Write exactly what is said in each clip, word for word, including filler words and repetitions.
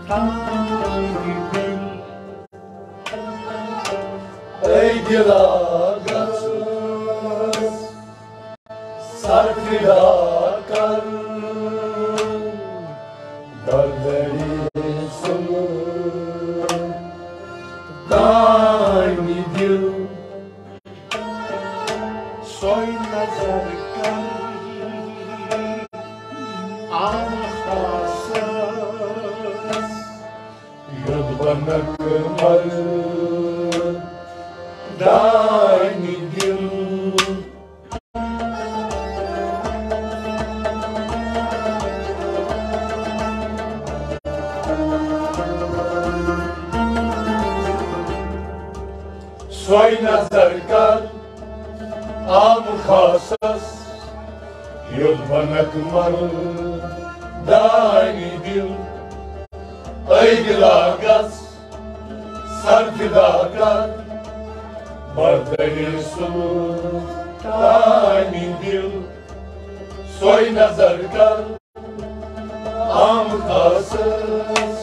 Ey dilagaz, sarfidakar, dardari sunu, daimi dil, soy nazar kar, am khasas, yudbana kmal. Daimi dil, soy nazar kar, am khasas, yudbana kmal. Daimi dil, ey dilagaz, sarfidakar. Mardani sunu, daimi dil, soy nazar kar, am khasas.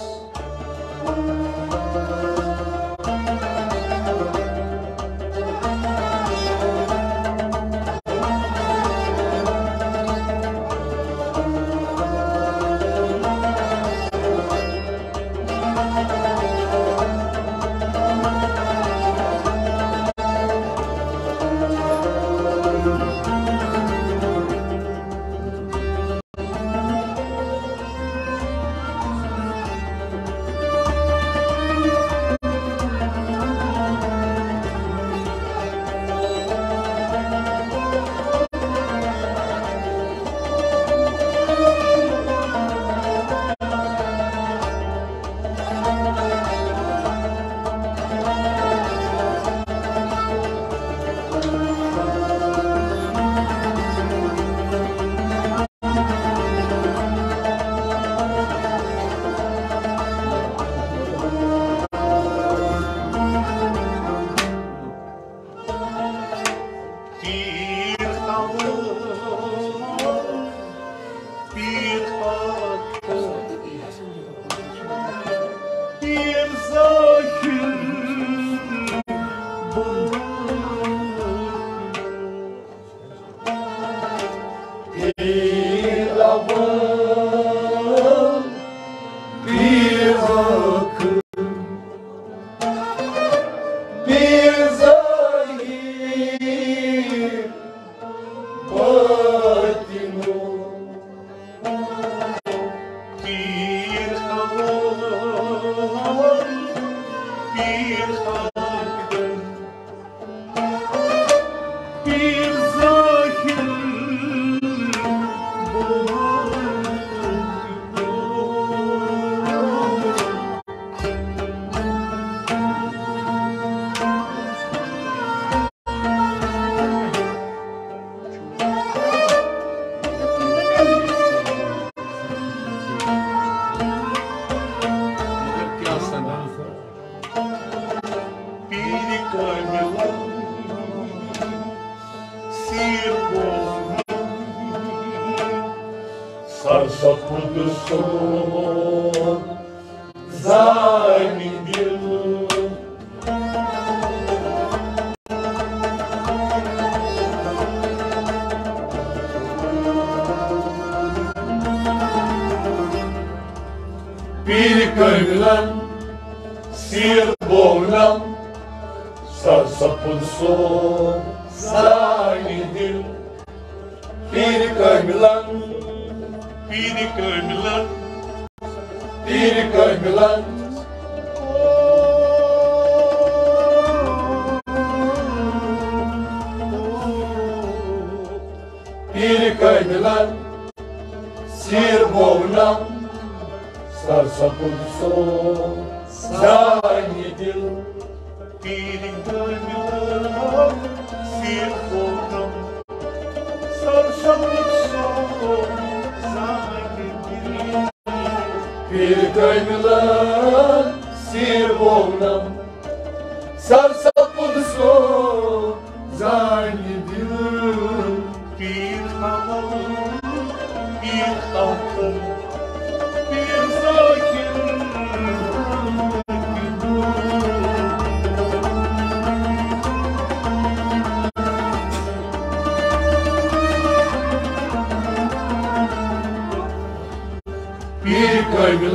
Bir sakin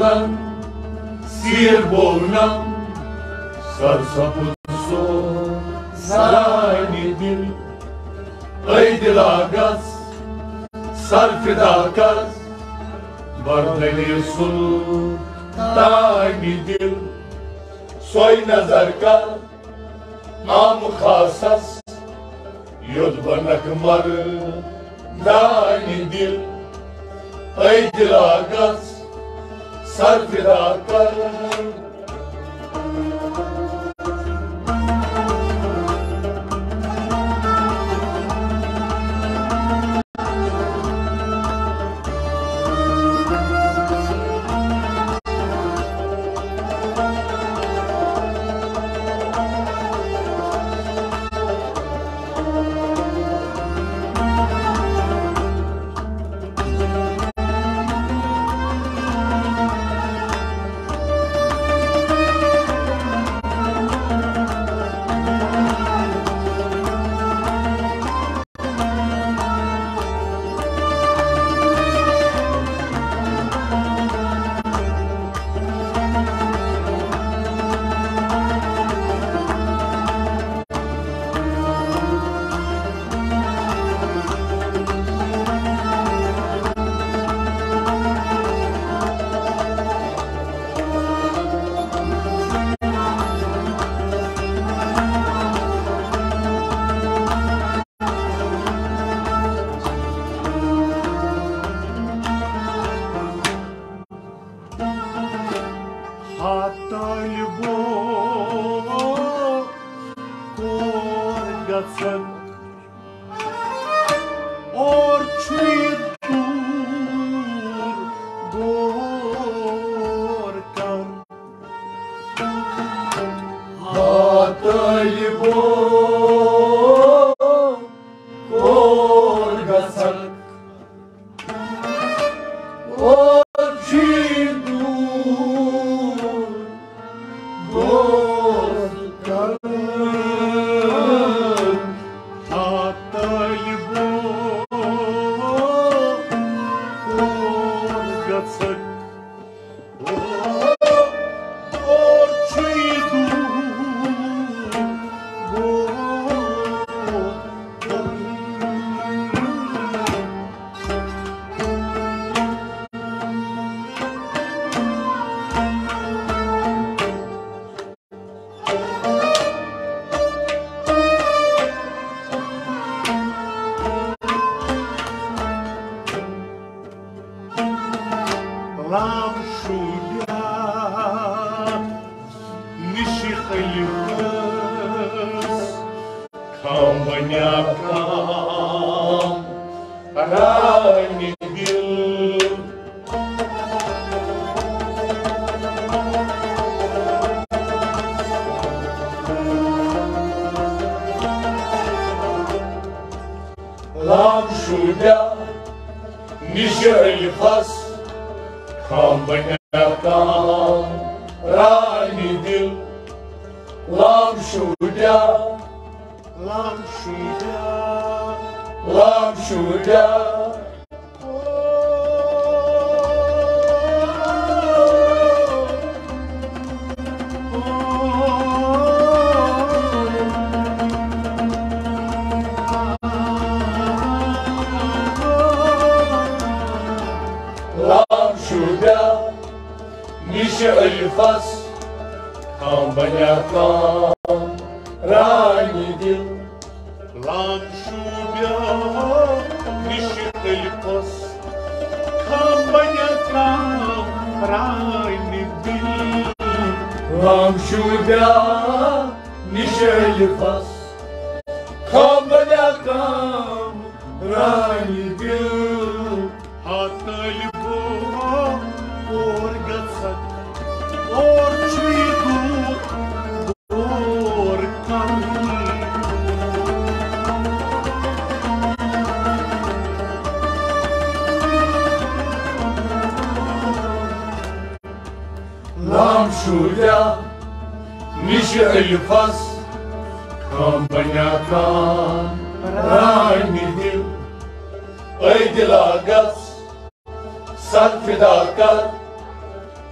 من سیر بونم سرسبز و زانی دل ای دلاغاز سر فداکاز بر دل سلطانی دل سوی نظر کرد آم خاص است یود بنک مردانی دل ای دلاغاز سر فداکاز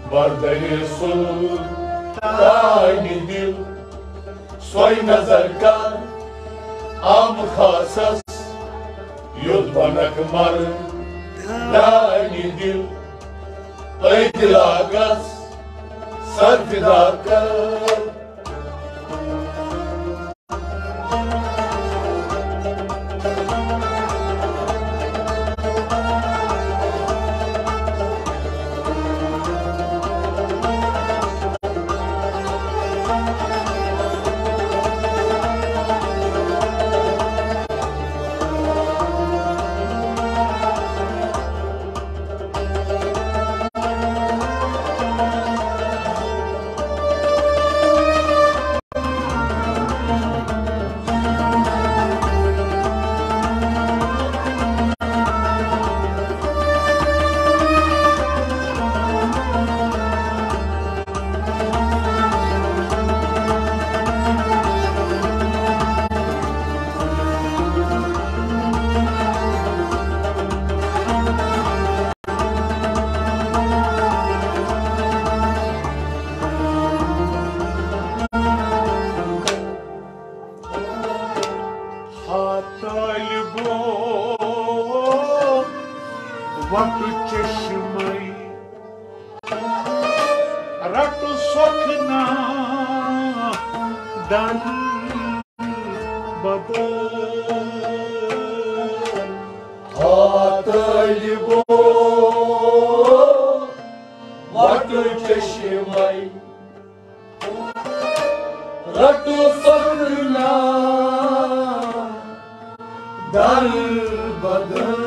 बरदरी सुल्तानी दिल सोई नजर कर आम खासस युद्ध बनक मर दानी दिल ऐ दिलागस सर फिदा कर Vatu cheshmai ratu sokhna dan badal hatalibo vatu cheshmai ratu sokhna dan badal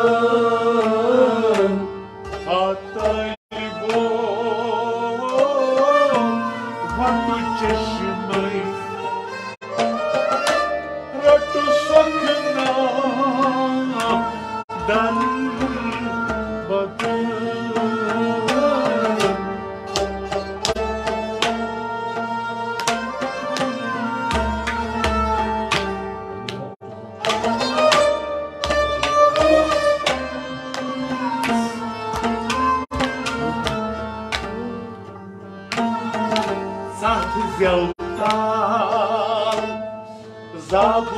Zabu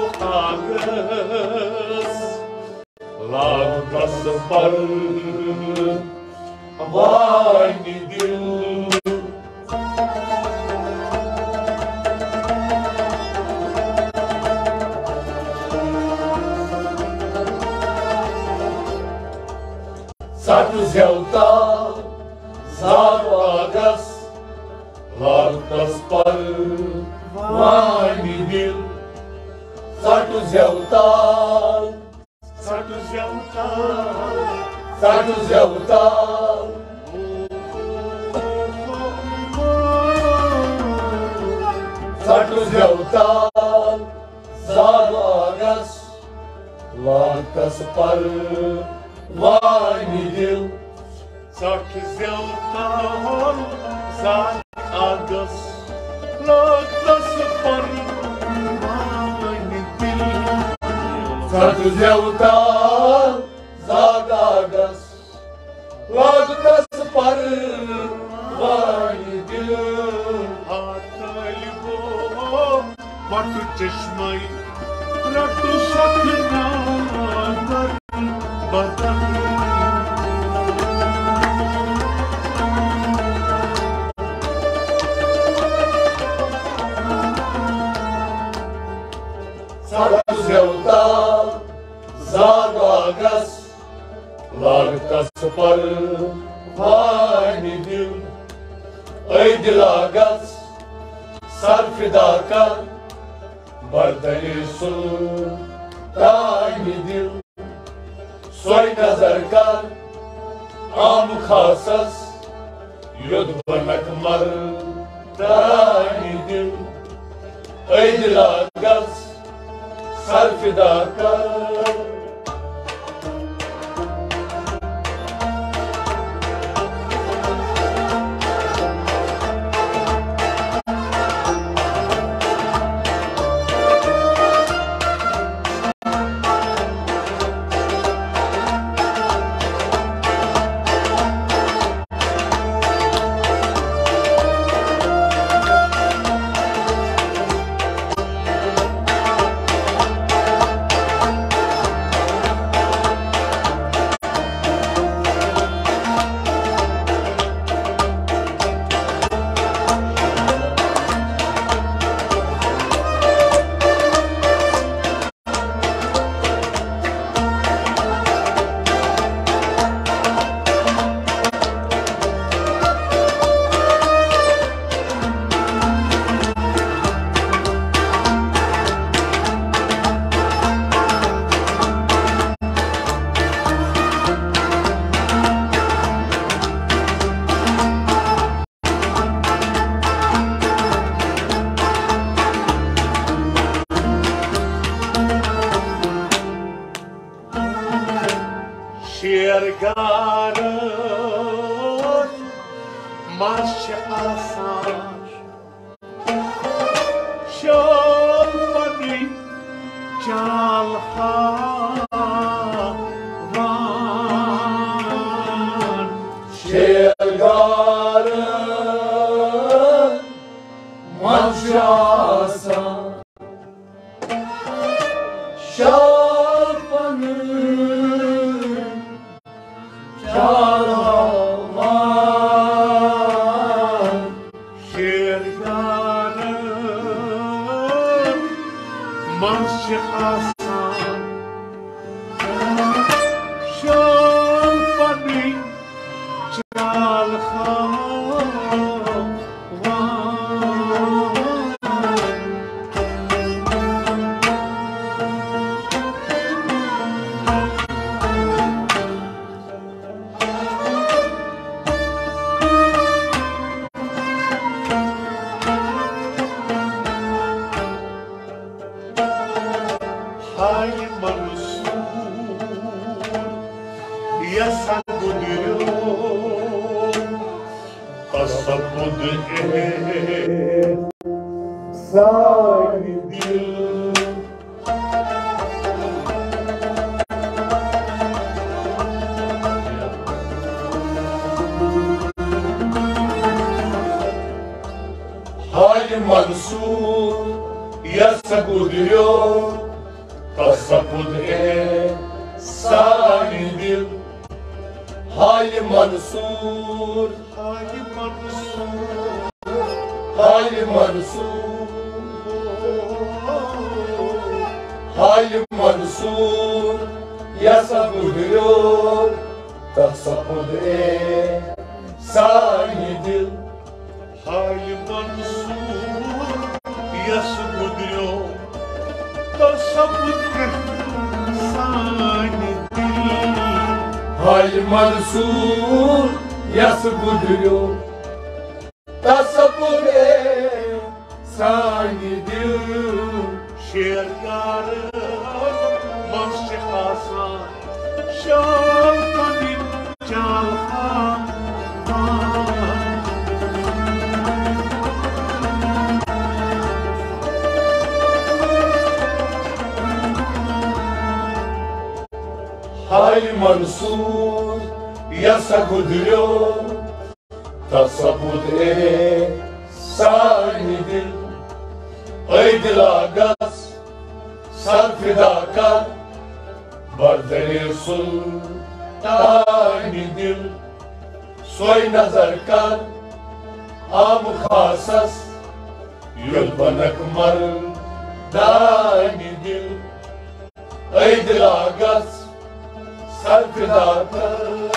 ağız Lagdas par Vayni dil Satu zelta Zabu ağız Lagdas par Vayni dil Satu zeltal, Satu zeltal, satu zeltal, satu zeltal, zavagas, lakas par vainidil. Satu zeltal, zavagas, lakas par Satu zeltal, zagagas, lagas par vainidil. Hatalibo, vatu cheshmai, ratu sokhna dar badal. Satu zeltal, zagagas, lagas par vainidil. ऐ दिलागस सर फिदा कर बरदरी सुल्तानी दिल सोई नजर कर आम खासस युद्ध बनक मर दानी दिल ऐ दिलागस सर फिदा कर شیرگارش ماش آسان شال بنی جال خوان شیرگارش ماش آسان شال بنی جال خوان شیرگارش ماش آسان شال بنی جال خوان Ay Mansur ya sabuduyor Kasabud et Sahidi Hali Mansur yasakuduyor Tasapud e sahidir Hali Mansur Ay Mansur Hali Mansur Hali Mansur yasakuduyor Tasapud e sahidir Ay Mansur ya sabuduyor Tasavvur et sanidir Hali Mansur yasakuduyor Tasapud e sahidir Şiirgarım Maşi Hasan Şaltanın Calhan Hali Mansur yasakuduyor Tasavvur e sahidir Aydil Agas Sarfidakar Bardeli Sultanidir Soy Nazarkar Am Khasas Yulbanak Mardanidir Aydil Agas Sarfidakar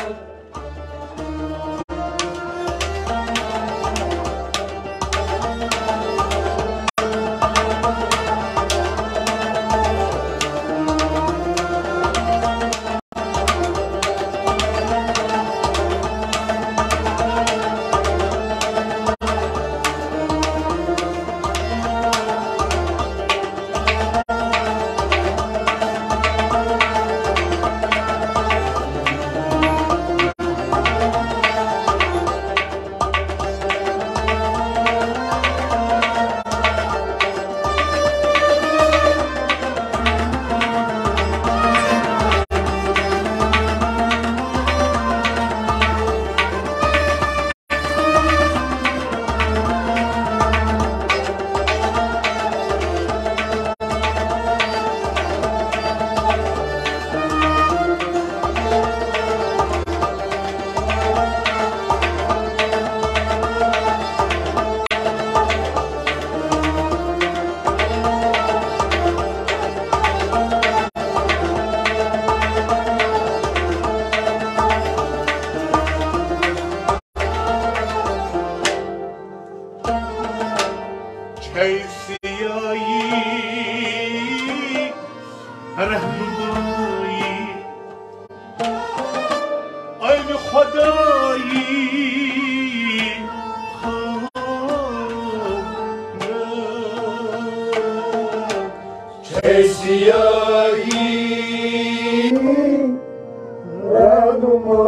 Siyai Rahmani Aynı Khudai Siyai Rahmani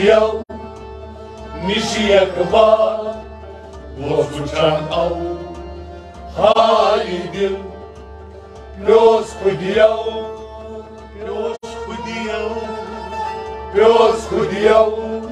خوديو نشي أكبر وسوشان أو هاي دل بيوس خوديو Pjos Khudiyo, بيوس خوديو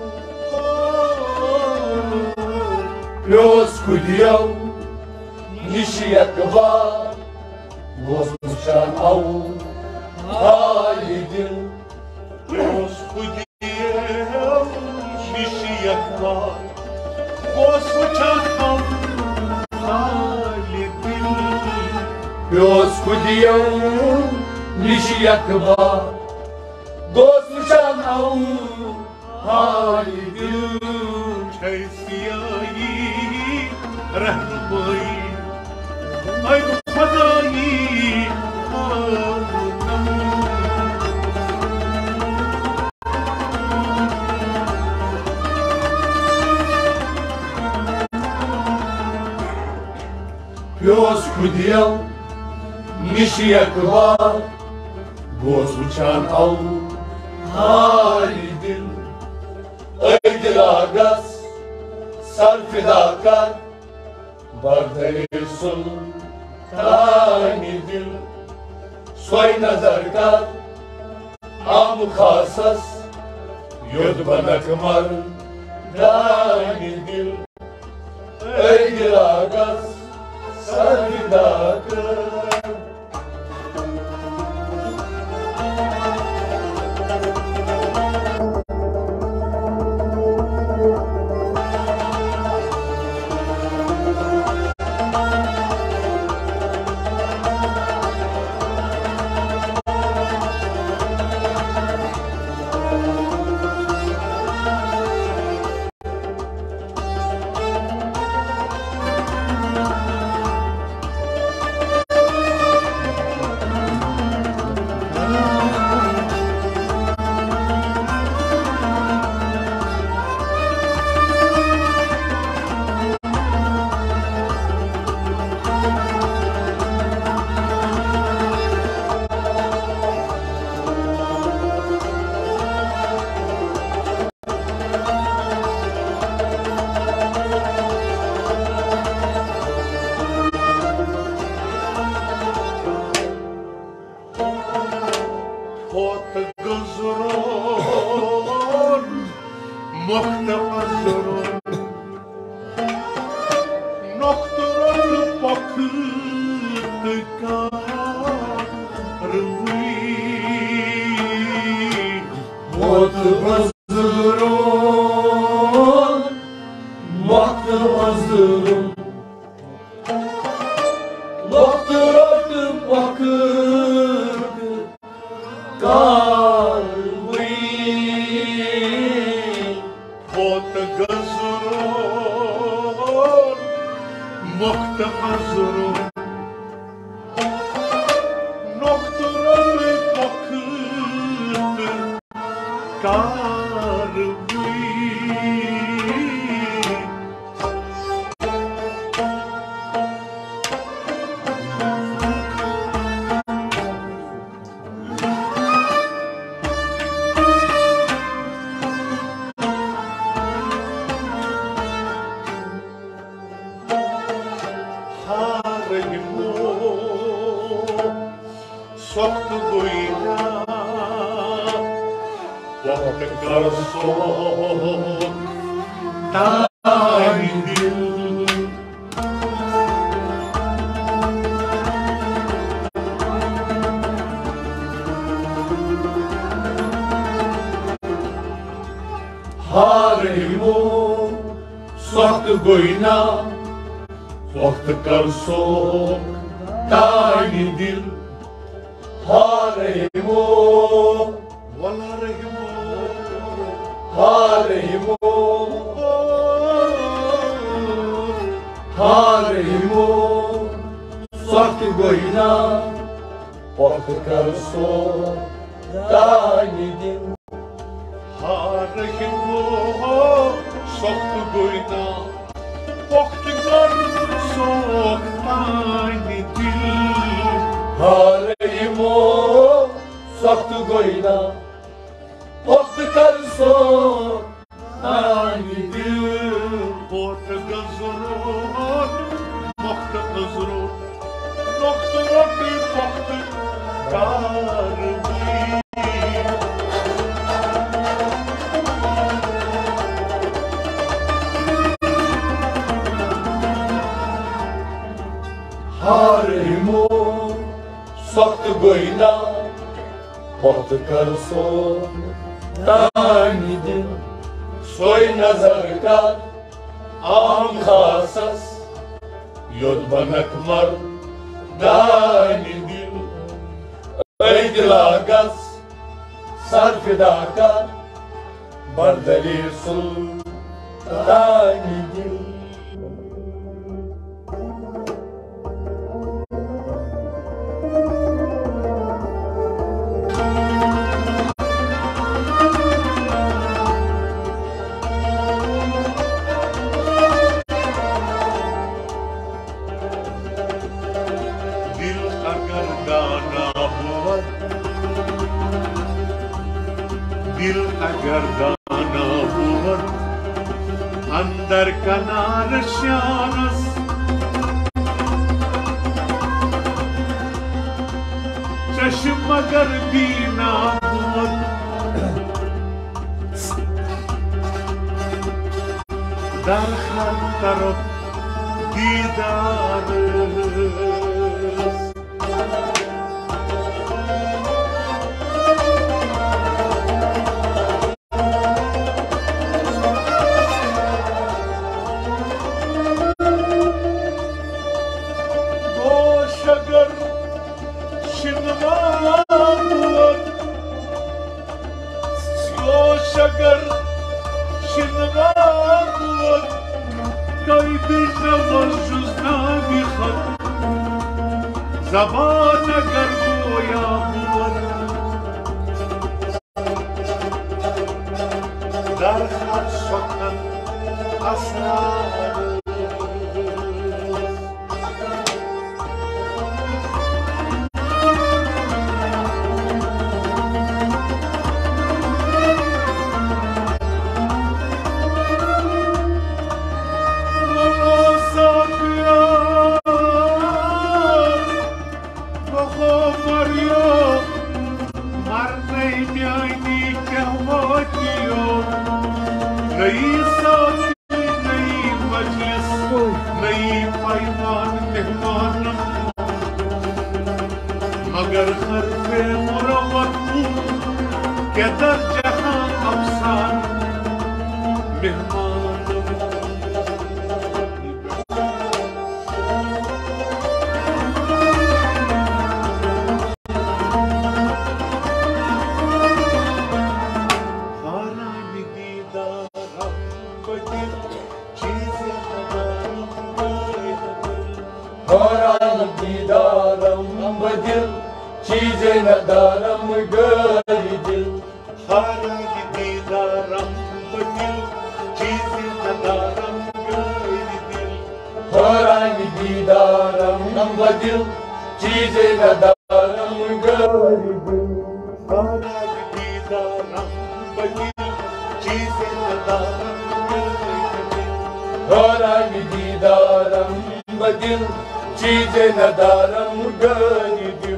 بيوس خوديو نشي أكبر وسوشان أو هاي دل Pjos Khudiyo, Nishi Akbar, Oswachan Khalidil, بيوس خوديو نشي أكبر وسوشان أو هاي دل Chaisiyayi, Rahnubai, Ay Khadayi, Khanam. بيوس خوديو نشي أكبر وسوشان أو هاي دل أي دل آغاز سر فداکار بردهیسون تانی دل سوی نظر کار آم خاصس یود بنکمر دانی دل ای دل آغاز سر فداکار Harimo sokt goyna pot karson tani dil soy nazar kar am khasas yod banak mar dani dil ay dilagas sarfidaka bardali sul tani dil दिल अगर दाना हुआ अंदर कनार शानस चश्म अगर बीना हुआ दर हर तरफ दीदार Şagar şinva buat kaydı navajuz nabi khat zaban agar goya buat dar khat sokan asrar नई साथी नई मजलिस नई पैमान मेहमान मगर हर पे मुरवत के दर जहां अफसान मेहमान चीजें नदारम गरी दिल हाराई दीदारम बदिल चीजें नदारम गरी दिल हाराई दीदारम बदिल चीजें नदारम गरी दिल हाराई दीदारम बदिल चीजें नदारम गरी दिल हाराई दीदारम बदिल चीजें नदारम गरी दिल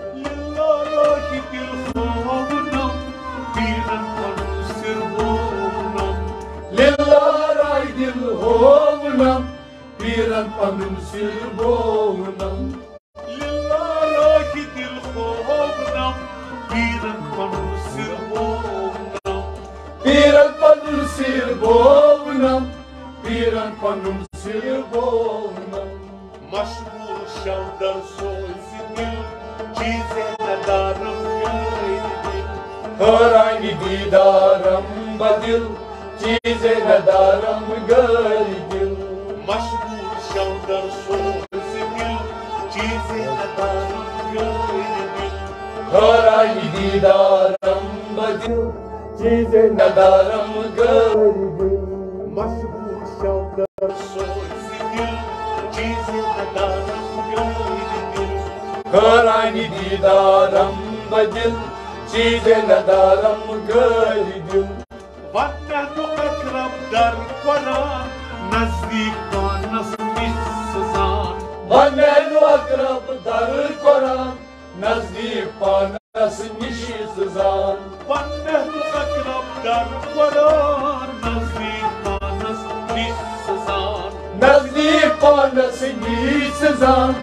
Lillahi dil hovnam piran panum silbonam Lillahi dil hovnam piran panum silbonam piran panum silbonam piran panum silbonam Mashhur şavdar sozi dil çize nadaram gayri dil Harangi didaram badil चीजें नदारम गरी दिल मशहूर शौदर सोज दिल चीजें नदारम गरी दिल हराई दीदारम बदिल चीजें नदारम गरी दिल मशहूर शौदर सोज दिल चीजें नदारम गरी दिल हराई दीदारम बदिल चीजें नदारम गरी दिल ونحن أقرب در قرآن نزدیک پانس میسزان ونحن أقرب در قرآن نزدیک پانس میسزان ونحن أقرب در قرآن نزدیک پانس میسزان نزدیک پانس میسزان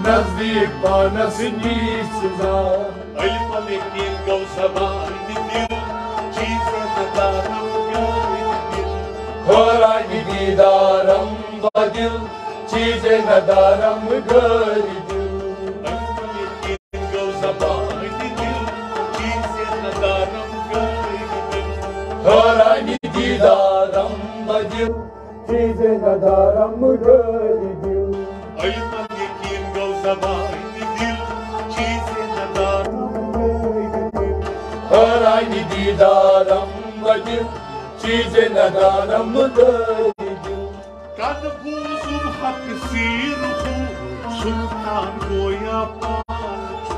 नजदीक पानस नीच सजान Ilma lekin go zaman dil Çize nadarım gönül dil Horani didaram badil Çize nadaram gölidil Ilma lekin go zaman dil Çize nadarım gönül dil Horani didaram badil Çize nadaram gölidil Ilma lekin go zaman dil Çize nadarım gönül dil Horani didaram badil Çize nadaram gölidil Kan buzum hak sirhu Sultan goya pançu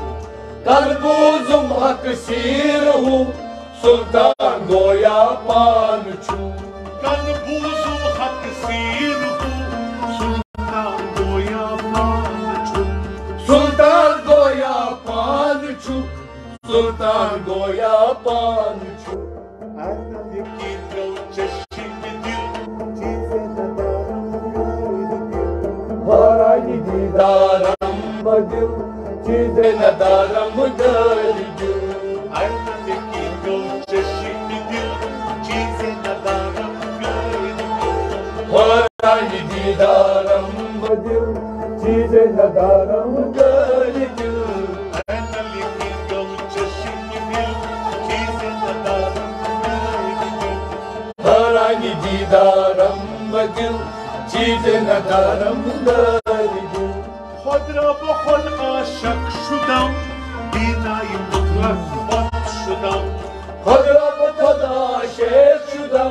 Kalbuzum hak sirhu Sultan goya pançu Kan buzum hak sirhu Sultan goya pançu Sultan goya pançu Sultan goya pançu Ana lekin go çeşitli dil Çize nadarım gönül dil Harani didaram badil Çize nadaram gölidil Ana lekin go çeşitli dil Çize nadarım gönül dil Harani didaram badil Çize nadaram gölidil Ana lekin go çeşitli dil Çize nadarım gönül dil Harani didaram badil Çize nadaram gölidil خود را با خود عاشق شدم بینای مطلق خود شدم خود را به خود عاشق شدم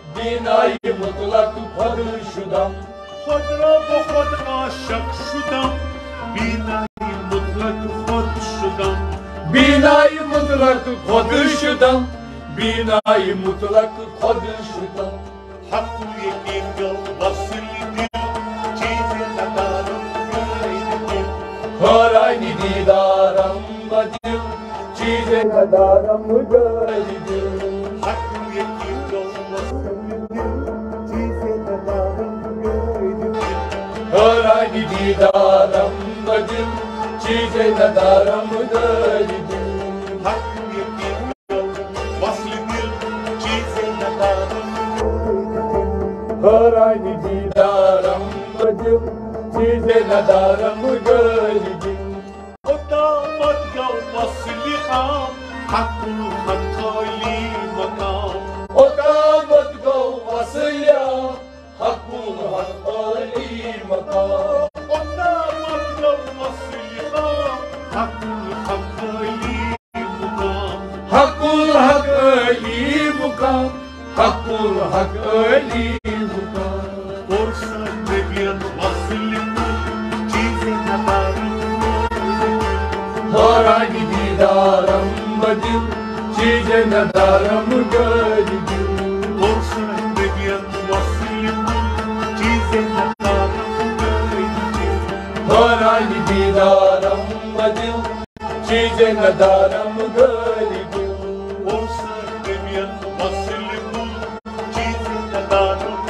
بینای مطلق خود شدم خود را با خود عاشق شدم بینای مطلق خود شدم بینای مطلق خود شدم بینای مطلق خود شدم حق و یقین گل وصل دل چیز ندارم گرید دل Harani didaram badil Çize nadaram gölidil حق و یقین گل وصل دل چیز ندارم گرید دل Harani didaram badil Çize nadaram gölidil حق و یقین گل وصل دل چیز ندارم گرید دل Harani didaram badil Çize nadaram gölidil قدامت یا وصلی خام حق الخطالی مقام Odamat go vasıya Hakkul hakkali makam قدامت یا وصلی خام حق الخطالی مقام Hakkul hakkali mukam Hakkul hakkali mukam فرصت ببین وصلی چیز ندارم Harani didaram badil Çize nadaram gölidil فرصت ببین وصلی چیز ندارم Harani didaram badil Çize nadaram gölidil فرصت ببین وصلی چیز ندارم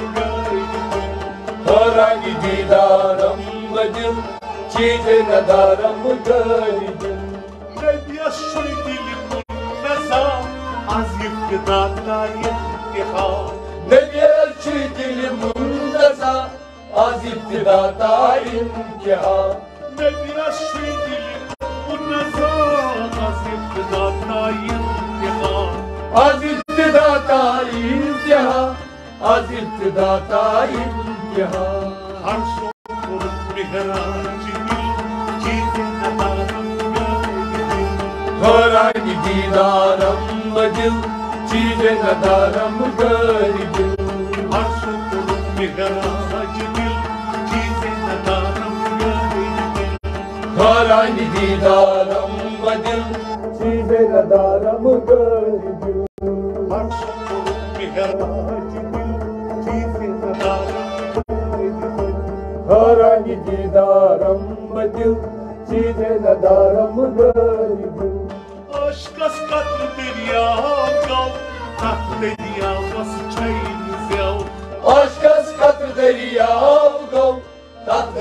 Harani didaram badil Çize nadaram gölidil نبیش شوی دل نزا از ابتدا تا انتها Ne diğer çiğ dili mundaza Az iptidata imtihan نبیش شوی دل نزا از ابتدا تا انتها Az iptidata imtihan Az iptidata imtihan هر سو خورد مهراج دل چیز ندارم گرد Harani didaram badil Çiğde nadaram gölidil هر سو خورد مهراج دل چیز ندارم گرد Harani didaram badil Çiğde nadaram gölidil هر سو خورد مهراج دل چیز ندارم گرد Harani didaram badil Çiğde nadaram gölidil Aşk az katlı derya gal Tatlı derya bas çayını zel Aşk az katı derya gol Tatlı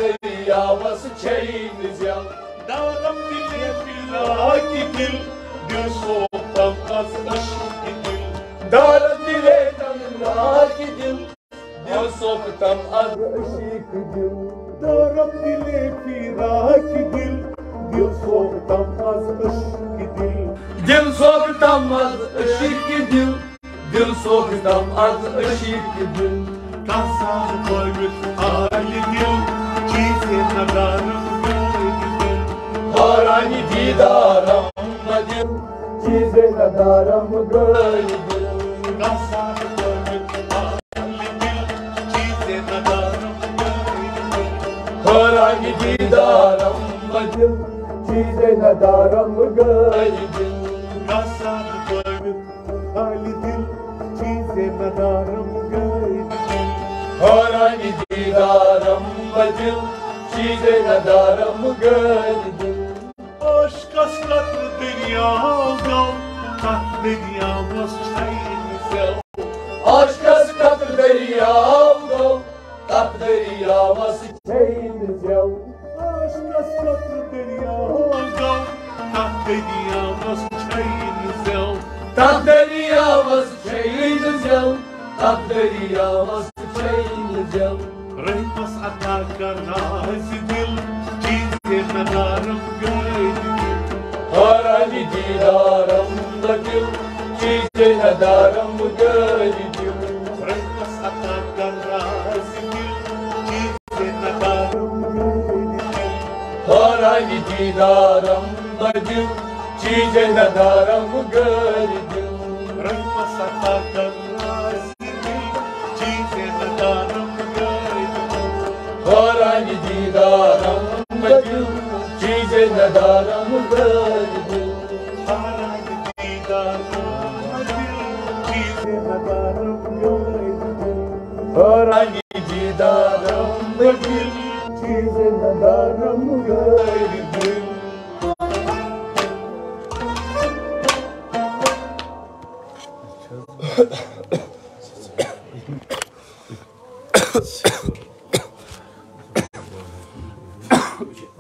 deryavas çeyiniz ya. Darım dile filaki dil, dil soğuktan az aşk dil. Darım dile tanrı gidil, dil soktam az ışık dil. Darım dile filaki dil, dil soğuktan az aşk dil. Dil soktam az ışık dil, dil soktam az ışık dil. Kasar koymuş hali dil, çiğse nadarım gölge dil. Harani didaram dil, çize nadaram gölge. Kasar koymuş hali dil, çiğse nadarım gölge dil. Harani didaram dil, çize nadaram gölge. Kasar koymuş hali dil, çiğse nadarım gölge dil. Harani didaram dil, çize nadaram gölge. Aşk askatlı dünyada, kat dünyamız çayınıza. Aşk askatı deryavda, tak deryavası çeyiniz ya. Aşk askatlı dünyada, kat dünyamız çayınıza. Tak deryavası çeyiniz ya. Tak deryavası çeyiniz ya. Reymas atakar nazi dil, çizgi nadarım gölge dil. Harani didaram dil, çize nadaram gölge. Reymas atakar nazi dil, çizgi nadarım gölge dil. Harani didaram dil, çize nadaram gölge. Reymas atakar nazi dil, çizgi nadarım gölge dil. Harani didaram dil, çize nadaram gölge. Harani didarım dil, çizgi nadarım gölge dil. Harani didaram dil, çize nadaram gölge. Okay.